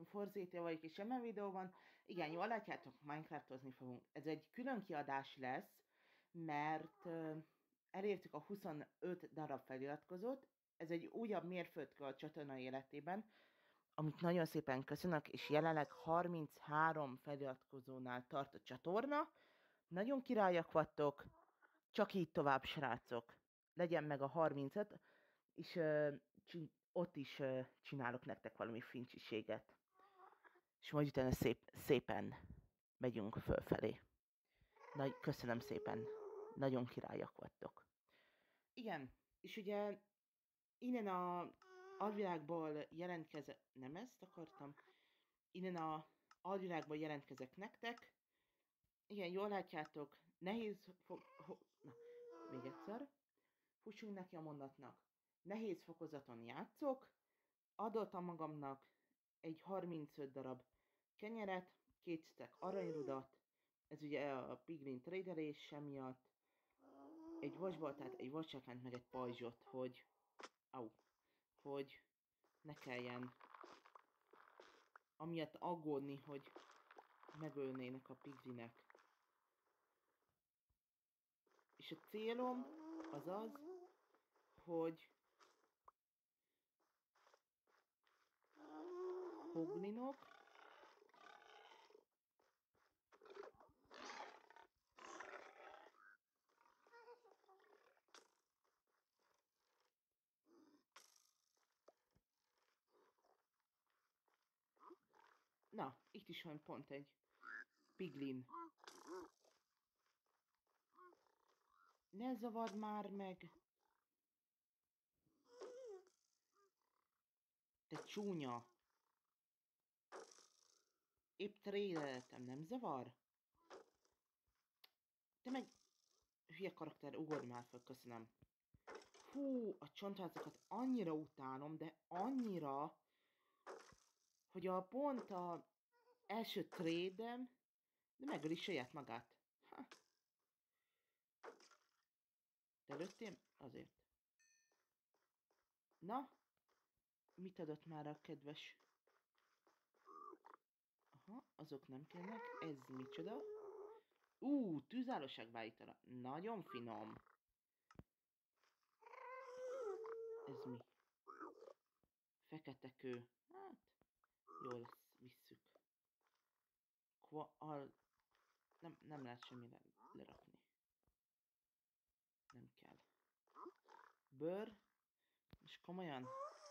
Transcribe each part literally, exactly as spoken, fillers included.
Forzétia vagyok, és eme videó van. Igen, jól látjátok, Minecraftozni fogunk. Ez egy külön kiadás lesz, mert uh, elértük a huszonöt darab feliratkozót. Ez egy újabb mérföldkő a csatorna életében, amit nagyon szépen köszönök, és jelenleg harminchárom feliratkozónál tart a csatorna. Nagyon királyak vagytok, csak így tovább, srácok. Legyen meg a harmincöt, és uh, ott is uh, csinálok nektek valami fincsiséget. És majd utána szép, szépen megyünk fölfelé. Nagy, köszönöm szépen. Nagyon királyak vagytok. Igen, és ugye innen a alvilágból jelentkezek... Nem ezt akartam? Innen a alvilágból jelentkezek nektek. Igen, jól látjátok, nehéz... Fo- ho- Na, még egyszer. Fussunk neki a mondatnak. Nehéz fokozaton játszok. Adottam magamnak egy harmincöt darab kenyeret, két stack aranyrudat, ez ugye a piglin traderelése miatt, egy vasbaltát, egy vascsákánt, meg egy pajzsot, hogy, au, hogy ne kelljen amiatt aggódni, hogy megölnének a piglinek. És a célom az az, hogy hoglinok, na, itt is van pont egy piglin. Ne zavard már meg! Te csúnya! Épp trédeltem, nem zavar? Te meg... Hülye karakter, ugorj már fel, köszönöm. Hú, a csontvázokat annyira utálom, de annyira, hogy a pont a első trédem, de megöli saját magát. Ha. Te lőttél? Azért. Na? Mit adott már a kedves? Aha, azok nem kellnek. Ez micsoda? Ú, tűzállóságbeállítara. Nagyon finom. Ez mi? Fekete kő. Hát, jól lesz, visszük. Kva, al... Nem, nem lehet semmire lerakni. Nem kell. Bőr. És komolyan.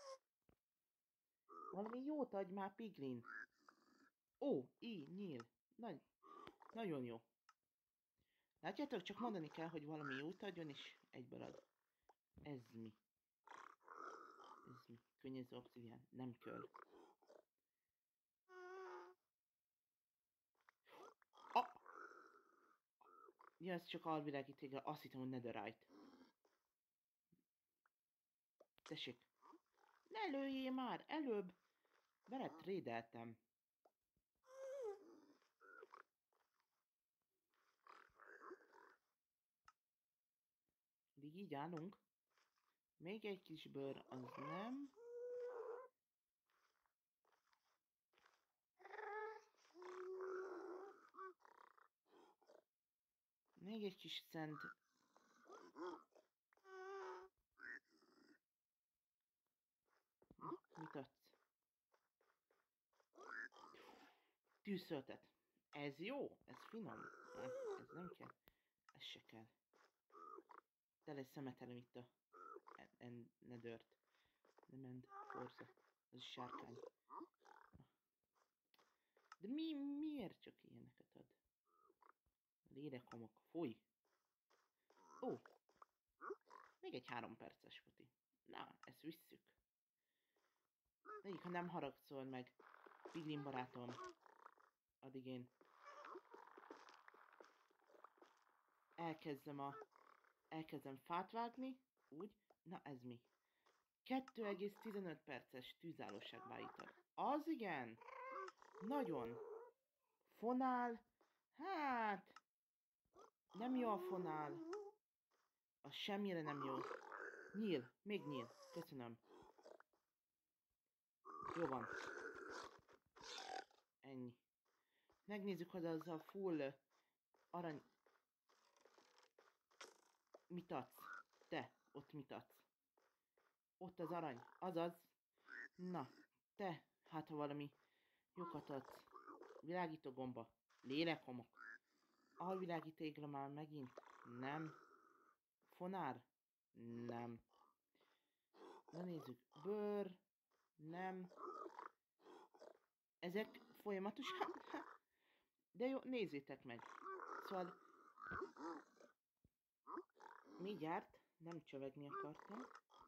Valami jót adj már, piglin. Ó, így, nyíl. Nagy, nagyon jó. Látjátok, csak mondani kell, hogy valami jót adjon, és egyből ad. Ez mi? Ez mi? Könnyező obszidián. Nem kell. Ah! Ja, ez csak alvilágítégel. Azt hittem, hogy netherite. Tessék. Ne lőjél már! Előbb veled trédeltem. Így így állunk. Még egy kis bőr, az nem. Még egy kis szent. Mit adsz? Tűzszöltet. Ez jó? Ez finom? Ez, ez nem kell. Ez se kell. Tele szemetelem itt a en, nedört. Nem end, forza. Ez is sárkány. De mi, miért csak ilyeneket ad? Lérekomok. Fúj. Ó. Még egy három perces futi. Na, ezt visszük. Egyik, ha nem haragszol meg, piglin barátom. Addig én elkezdem a... Elkezdem fát vágni. Úgy. Na, ez mi? kettő egész tizenöt perces tűzállóságbeállító. Az igen. Nagyon. Fonál. Hát... Nem jó a fonál. Az semmire nem jó. Nyíl. Még nyíl. Köszönöm. Jó van. Megnézzük, hogy az a full arany... Mit adsz? Te, ott mit adsz? Ott az arany, azaz. Na, te, hát ha valami jókat adsz. Világító gomba, lélekhomok. Alvilágító égle már megint? Nem. Fonár? Nem. Na nézzük, bőr? Nem. Ezek folyamatosan? De jó, nézzétek meg. Szóval... Mindjárt, nem csövegni akartam.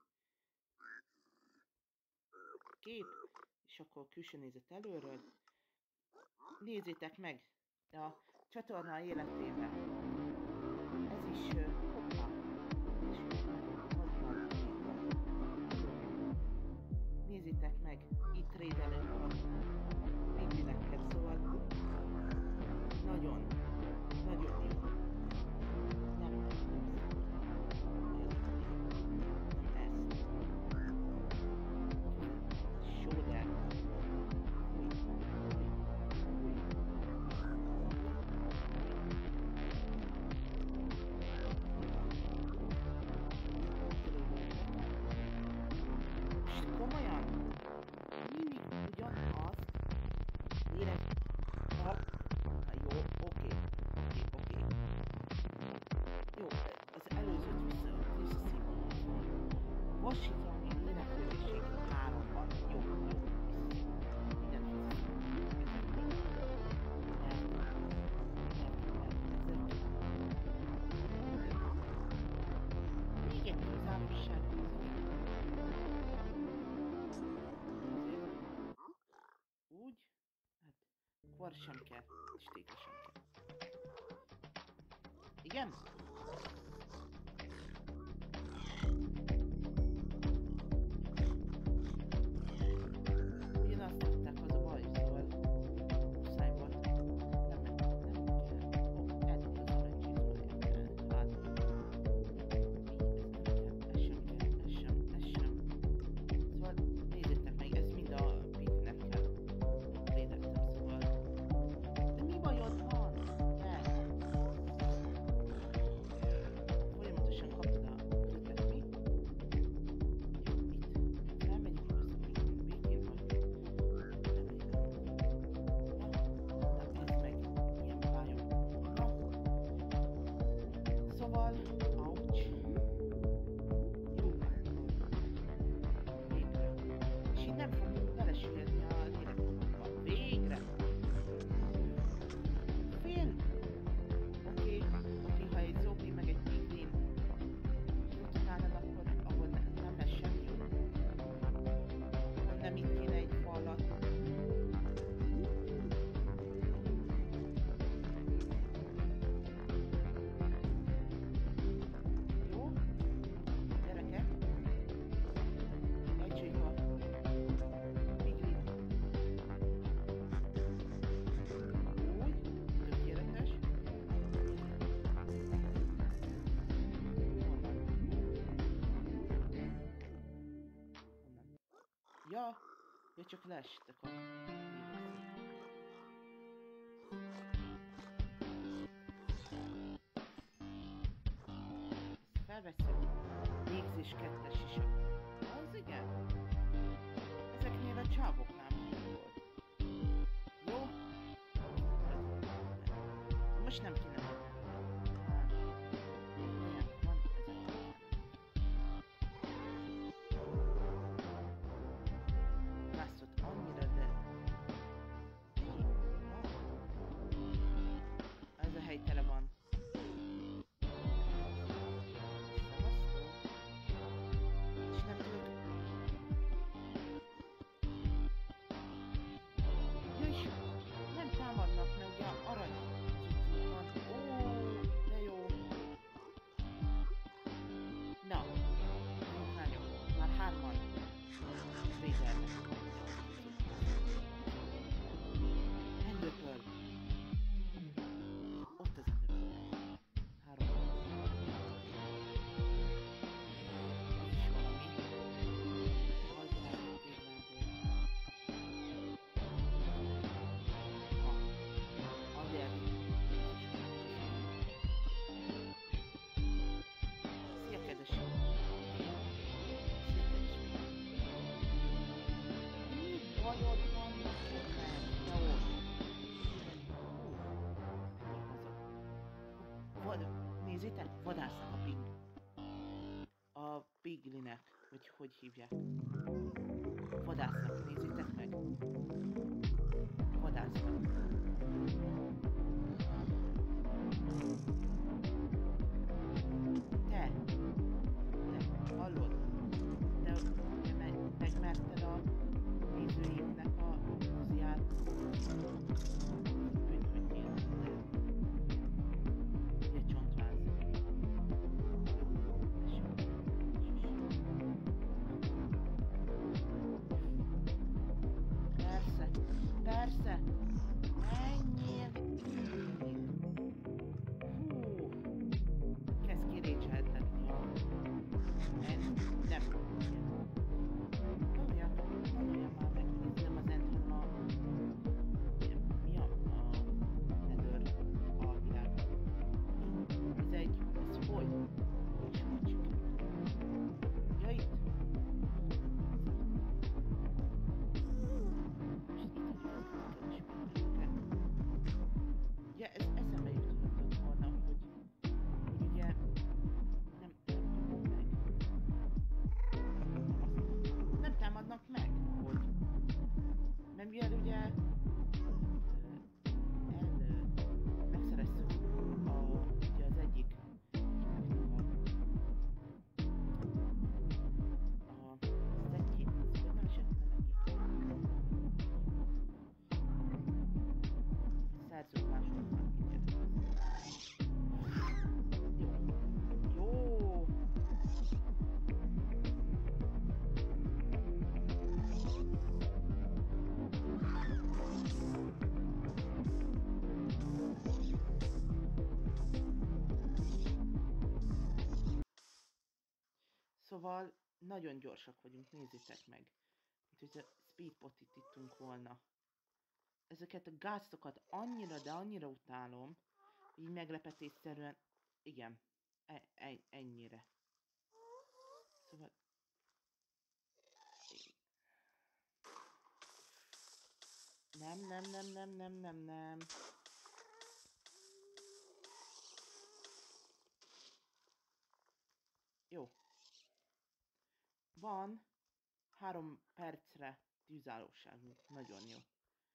Kép, és akkor külső nézet előről. Nézzétek meg a csatorna életében. Ez is hoppá. És nézzétek meg, itt trédelünk a pingvinekkel, szóval nagyon, nagyon jó. Nem, nem ezt. Sóder. Komolyan? Mindig ugyanazt érek. Ha, jó, oké. Oké, oké. Jó, az előzőt vissza, visszaszívom. Vasítani éneklőség háromban. Jó, jó, visszaszívom. Mindent visszaszívom. Még egy záróság. Úgy, hát kvar sem kell, és téka sem kell. Igen? Ugyanazt tettek, az a baj, szóval muszáj volt. Nem, nem, nem kell. Ó, eltett az aranycsizmáját. Hát, így, ez nem kell, ez sem kell, ez sem, ez sem. Szóval nézzétek meg, ez mind a piknek kell. Védettem, szóval. De mi bajod van? Gyere! Folyamatosan kaptad a kötet, mi? Jó, itt. Felmegyünk össze, végén, végén vagy. Remélem. Na, na, ez meg ilyen bájom. Na. Szóval, ouch. Jó. Végre. És így nem fogunk belesüllyedni a lélekomokba. Végre! Fél! Oké, oké, ha egy zombi meg egy pingvin utánad, akkor ahol ne, nem lesz semmi jó. Nem itt kéne egy falat. Jó? Gyerekek? Egy a pingvin. Úgy, tökéletes. Honnan? Ja, ja, csak leestek a ezt felveszem. Légzés kettes is a... Az igen. Ezeknél a csávoknál már volt. Jó? Most nem kéne menni. Hát, olyan van, ezek nem. Látszott annyira, de... Hé, van. Ez a hely tele van. Szevasztok. És nem tudok... Ja, és nem támadnak, mert ugye arany cuccunk van. Vadásznak a pig... A piglinek, vagy hogy hívják. Vadásznak, nézzétek meg. Vadásznak. Te! Te, hallod? Te, te meg, megmerted a nézőimnek a moziát. Üdvötjél. Ugye csontváz. Persze, persze! Menjél itt! Hú! Kezd kirécseltetni a... Nem, nem. Tanulja, tanulja már meg, hogy ez nem az end, hanem a... Mi a... a... Nether alvilág. Ez egy... Ez hogy? És hogy sikerült? Ja, itt? Most itt hagyjuk a kedves pénzeket. Ugye ez eszembe jutott volna, hogy... hogy ugye... Nem, nem kapjuk meg. Nem támadnak meg, hogy... Mert mivel ugye... El... Megszereztük a... Ugye az egyik... A... Szetjét, hogy nem esett le neki. Szerzők másodnak kicsit. Jó. Jó. Szóval nagyon gyorsak vagyunk, nézzétek meg. Mint hogy a speedpotit ittunk volna. Ezeket a gáztokat annyira, de annyira utálom, hogy így meglepetésszerűen, igen, e e ennyire. Szóval... Nem, nem, nem, nem, nem, nem, nem. Jó. Van három percre tűzállóságunk. Nagyon jó.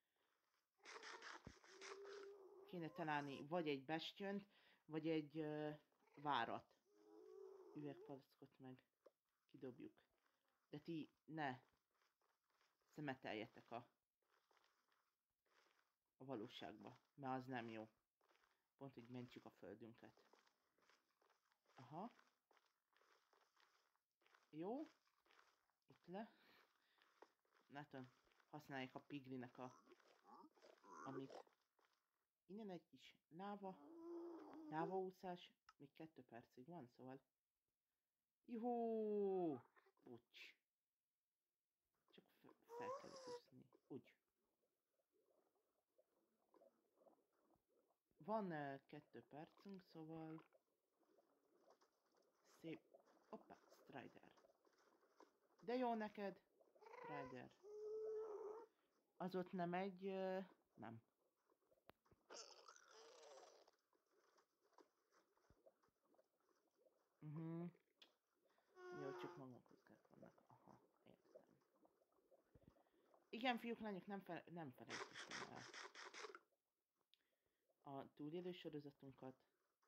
Kéne találni vagy egy bestjönt, vagy egy uh, várat. Üvegpalackot meg kidobjuk. De ti ne szemeteljetek a, a valóságba, mert az nem jó. Pont, hogy mentjük a földünket. Aha. Jó. Itt le. Látom, használják a piglinek a... Amit... Innen egy kis láva. Lávaúszás. Még kettő percig van, szóval... Juhú! Pucs. Csak fel kell úszni. Úgy. Van uh, kettő percünk, szóval... Szép... Hoppá, Strider. De jó neked, Strider. Az ott nem egy... Uh, nem. Uh-huh. Jó, csak maguknak vannak. Aha, értem. Igen, fiúk, lányok, nem, fe nem felejtettem el. A túlélő sorozatunkat,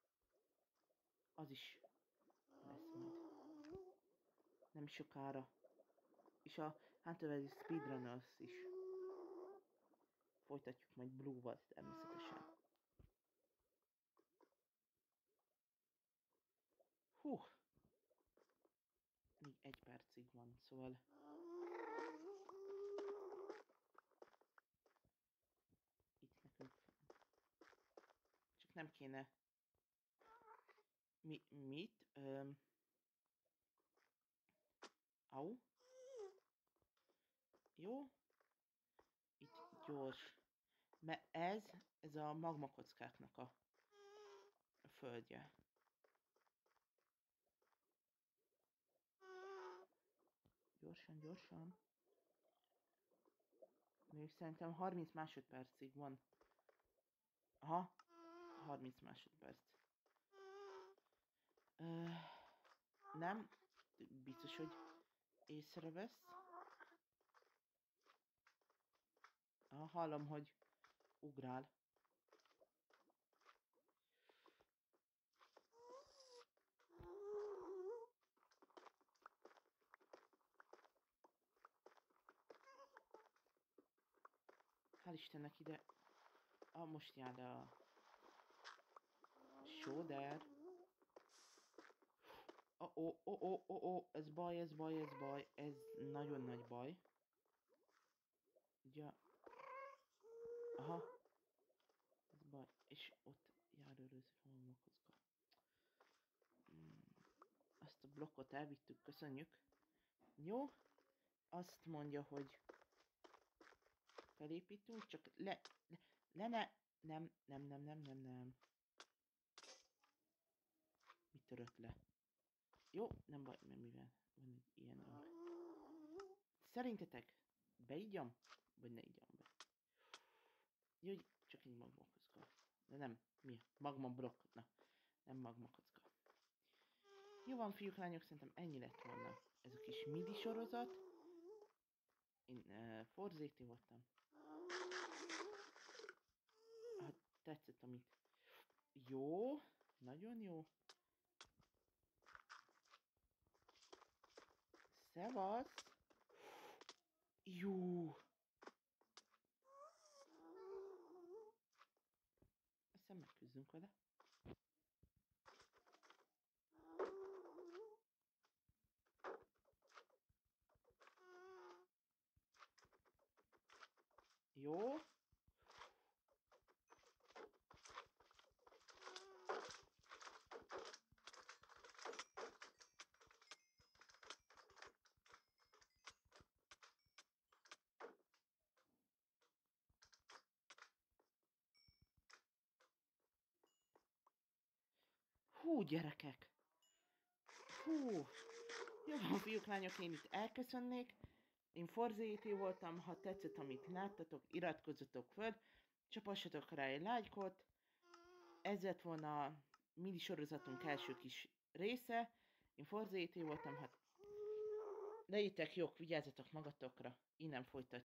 az is lesz majd. Nem sokára. És a Hunter Speedrunners is. Folytatjuk majd Blue-val természetesen. Hú! Még egy percig van, szóval... Itt nekünk... Csak nem kéne... Mi... Mit? Öm... Au. Jó. Itt gyors. Mert ez, ez a magmakockáknak a, a földje. Gyorsan, gyorsan. Még szerintem harminc másodpercig van. Aha. harminc másodperc. Ö, nem, biztos, hogy észrevesz. Ah, hallom, hogy ugrál. Hál' Istennek ide. Ah, most jár le a sóder. Oh, oh, oh, oh, oh, oh, ez baj, ez baj, ez baj, ez nagyon nagy baj. Ugye? Aha. Ez baj, és ott jár őrőzni magmakhoz. Hmm. Azt a blokkot elvittük, köszönjük. Jó. Azt mondja, hogy felépítünk, csak le, le, le ne, nem, nem, nem, nem, nem, nem. Mi törött le? Jó, nem baj, mert mivel van egy ilyen dolog. Szerintetek beigyam, vagy ne igyam be? Jó, csak egy magmakocka. De nem, mi? Magma blokk. Na, nem magmakocka. Jó van, fiúk, lányok, szerintem ennyi lett volna ez a kis midi sorozat. Én uh, Forzéti voltam. Hát tetszett, amit... Jó, nagyon jó. Szevasz! Jó! Aztán megküzdünk vele. Jó. Hú, gyerekek! Hú! Jó van, fiúk, lányok, én itt elköszönnék. Én Forzéti voltam, ha tetszett, amit láttatok, iratkozzatok föl, csapassatok rá egy lájkot. Ez lett volna a mini sorozatunk első kis része. Én Forzéti voltam, hát legyétek jók, vigyázzatok magatokra, innen folytatjuk.